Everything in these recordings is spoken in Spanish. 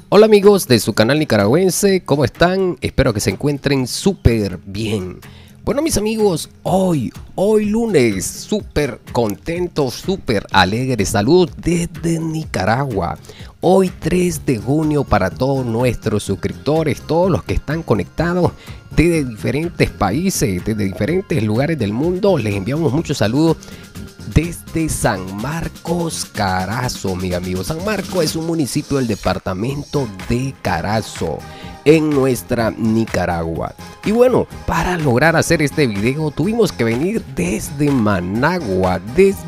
Hola amigos de su canal nicaragüense, ¿cómo están? Espero que se encuentren súper bien. Bueno mis amigos, hoy lunes, súper contentos, súper alegres. Saludos desde Nicaragua. Hoy 3 de junio para todos nuestros suscriptores, todos los que están conectados desde diferentes países, desde diferentes lugares del mundo. Les enviamos muchos saludos desde San Marcos, Carazo, mi amigo. San Marcos es un municipio del departamento de Carazo, en nuestra Nicaragua. Y bueno, para lograr hacer este video tuvimos que venir desde Managua,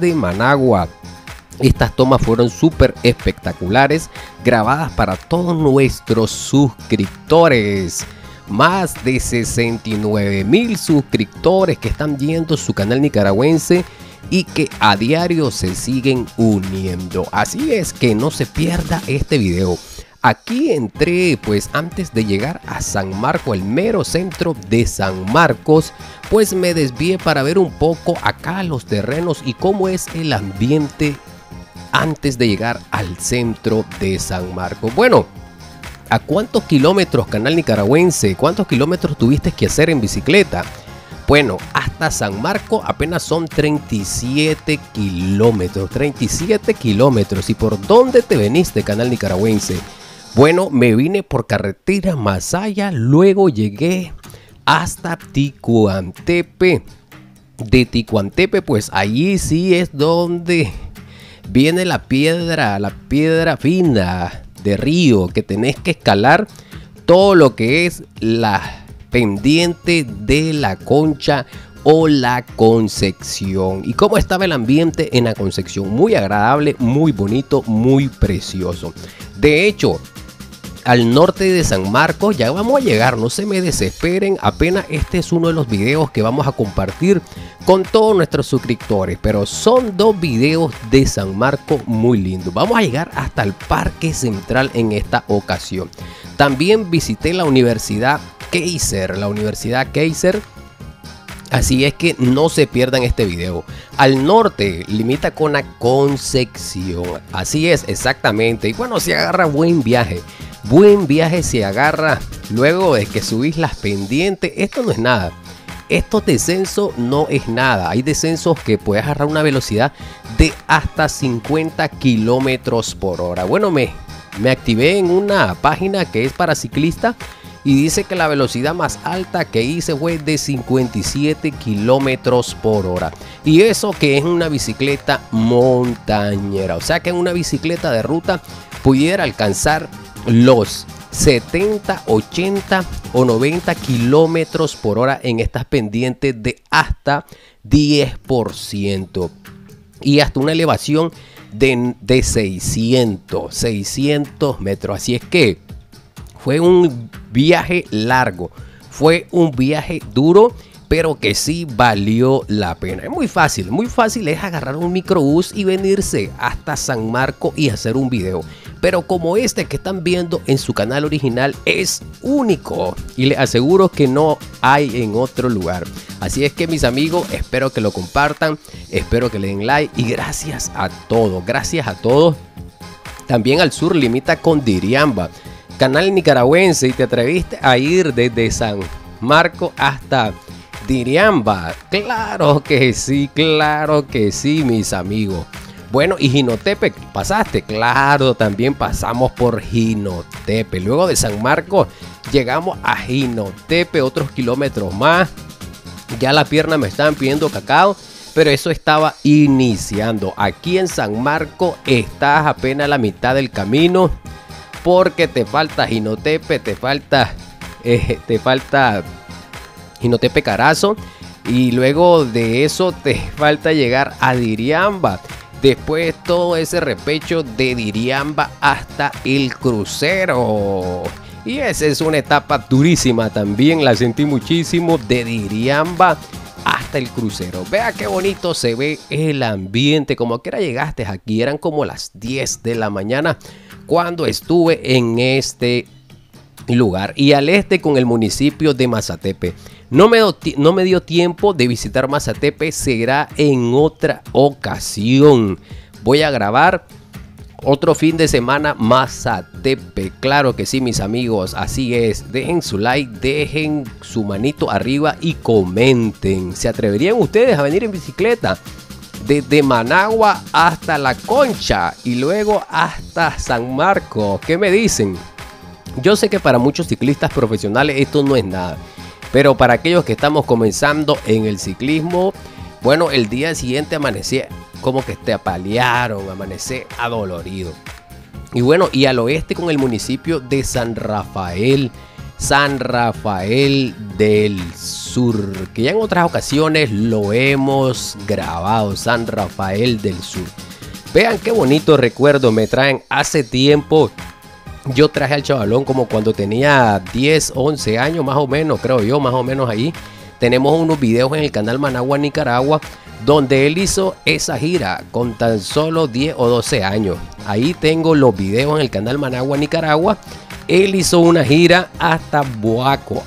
Estas tomas fueron súper espectaculares, grabadas para todos nuestros suscriptores. Más de 69,000 suscriptores que están viendo su canal nicaragüense y que a diario se siguen uniendo. Así es que no se pierda este video. Aquí entré pues antes de llegar a San Marcos, el mero centro de San Marcos, pues me desvié para ver un poco acá los terrenos y cómo es el ambiente antes de llegar al centro de San Marcos. Bueno, ¿a cuántos kilómetros, canal nicaragüense? ¿Cuántos kilómetros tuviste que hacer en bicicleta? Bueno, hasta San Marcos apenas son 37 kilómetros. 37 kilómetros. ¿Y por dónde te veniste, canal nicaragüense? Bueno, me vine por carretera Masaya, luego llegué hasta Ticuantepe. De Ticuantepe, pues allí sí es donde viene la piedra fina de río, que tenés que escalar todo lo que es la pendiente de la Concha o la Concepción. ¿Y cómo estaba el ambiente en la Concepción? Muy agradable, muy bonito, muy precioso. De hecho, al norte de San Marcos ya vamos a llegar, no se me desesperen, apenas este es uno de los videos que vamos a compartir con todos nuestros suscriptores, pero son dos videos de San Marcos muy lindos. Vamos a llegar hasta el Parque Central en esta ocasión. También visité la Universidad Kaiser, así es que no se pierdan este video. Al norte limita con la Concepción, así es exactamente. Y bueno, se agarra buen viaje se agarra luego de que subís las pendientes. Esto no es nada, estos descensos no es nada. Hay descensos que puedes agarrar una velocidad de hasta 50 kilómetros por hora. Bueno, me activé en una página que es para ciclistas y dice que la velocidad más alta que hice fue de 57 kilómetros por hora. Y eso que es una bicicleta montañera, o sea que en una bicicleta de ruta pudiera alcanzar los 70, 80 o 90 kilómetros por hora en estas pendientes de hasta 10% y hasta una elevación de 600 metros. Así es que fue un viaje largo, fue un viaje duro, pero que sí valió la pena. Es muy fácil es agarrar un microbús y venirse hasta San Marcos y hacer un video. Pero como este que están viendo en su canal original es único y les aseguro que no hay en otro lugar. Así es que mis amigos, espero que lo compartan, espero que le den like y gracias a todos. También al sur limita con Diriamba, canal nicaragüense, y te atreviste a ir desde San Marcos hasta Diriamba. Claro que sí, mis amigos. Bueno, y Jinotepe, ¿pasaste? Claro, también pasamos por Jinotepe. Luego de San Marcos llegamos a Jinotepe, otros kilómetros más. Ya la pierna me estaban pidiendo cacao, pero eso estaba iniciando. Aquí en San Marcos estás apenas a la mitad del camino, porque te falta Jinotepe, te falta Jinotepe Carazo, y luego de eso te falta llegar a Diriamba. Después todo ese repecho de Diriamba hasta el crucero. Y esa es una etapa durísima también, la sentí muchísimo, de Diriamba hasta el crucero. Vea qué bonito se ve el ambiente. Como quiera llegaste aquí, eran como las 10 de la mañana cuando estuve en este lugar. Y al este con el municipio de Mazatepe. No me dio tiempo de visitar Mazatepe, será en otra ocasión. Voy a grabar Otro fin de semana Mazatepe, claro que sí, mis amigos, así es. Dejen su like, dejen su manito arriba y comenten. ¿Se atreverían ustedes a venir en bicicleta desde Managua hasta La Concha y luego hasta San Marcos? ¿Qué me dicen? Yo sé que para muchos ciclistas profesionales esto no es nada, pero para aquellos que estamos comenzando en el ciclismo, bueno, el día siguiente amanecí como que te apalearon, amanecí adolorido. Y bueno, y al oeste con el municipio de San Rafael del Sur, que ya en otras ocasiones lo hemos grabado, San Rafael del Sur. Vean qué bonito recuerdo me traen. Hace tiempo yo traje al chavalón como cuando tenía 10, 11 años más o menos, creo yo, más o menos ahí. Tenemos unos videos en el canal Managua Nicaragua donde él hizo esa gira con tan solo 10 o 12 años. Ahí tengo los videos en el canal Managua Nicaragua. Él hizo una gira hasta Boaco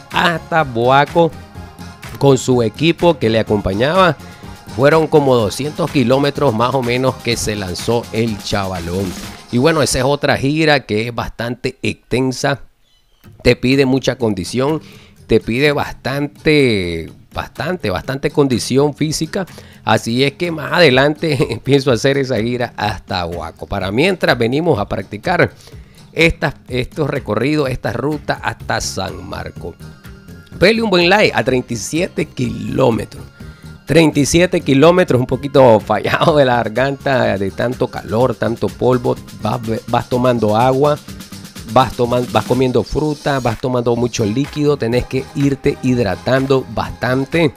con su equipo que le acompañaba. Fueron como 200 kilómetros más o menos que se lanzó el chavalón. Y bueno, esa es otra gira que es bastante extensa. Te pide mucha condición, te pide bastante condición física. Así es que más adelante pienso hacer esa gira hasta Boaco. Para mientras venimos a practicar estos recorridos, esta ruta hasta San Marcos. Pele un buen like a 37 kilómetros. 37 kilómetros, un poquito fallado de la garganta de tanto calor, tanto polvo. Vas tomando agua, vas comiendo fruta, vas tomando mucho líquido. Tenés que irte hidratando bastante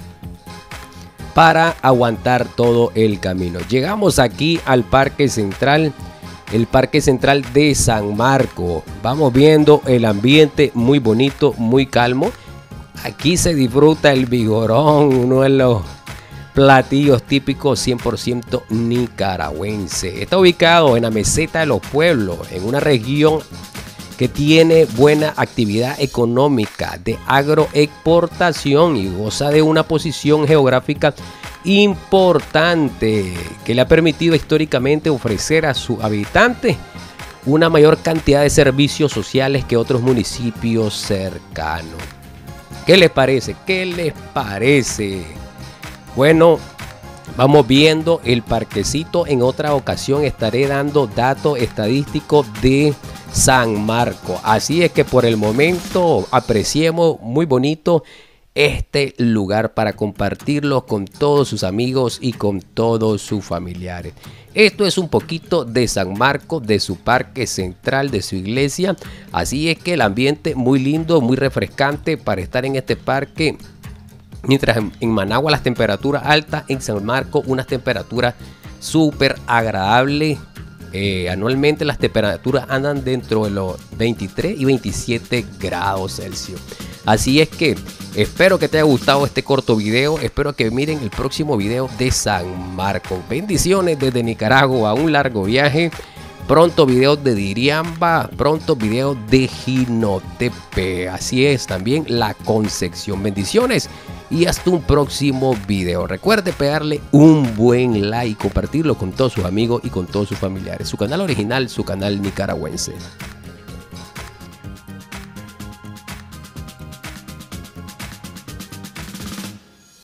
para aguantar todo el camino. Llegamos aquí al Parque Central, el Parque Central de San Marcos. Vamos viendo el ambiente muy bonito, muy calmo. Aquí se disfruta el vigorón, uno de los platillos típicos 100% nicaragüense. Está ubicado en la meseta de los pueblos, en una región que tiene buena actividad económica de agroexportación y goza de una posición geográfica importante que le ha permitido históricamente ofrecer a sus habitantes una mayor cantidad de servicios sociales que otros municipios cercanos. ¿Qué les parece? ¿Qué les parece? Bueno, vamos viendo el parquecito. En otra ocasión estaré dando datos estadísticos de San Marcos. Así es que por el momento apreciemos muy bonito este lugar para compartirlo con todos sus amigos y con todos sus familiares. Esto es un poquito de San Marcos, de su parque central, de su iglesia. Así es que el ambiente muy lindo, muy refrescante para estar en este parque. Mientras en Managua las temperaturas altas, en San Marcos unas temperaturas súper agradables. Anualmente las temperaturas andan dentro de los 23 y 27 grados Celsius. Así es que espero que te haya gustado este corto video. Espero que miren el próximo video de San Marcos. Bendiciones desde Nicaragua, un largo viaje. Pronto videos de Diriamba, pronto videos de Jinotepe. Así es, también La Concepción. Bendiciones y hasta un próximo video. Recuerde pegarle un buen like, compartirlo con todos sus amigos y con todos sus familiares. Su canal original, su canal nicaragüense.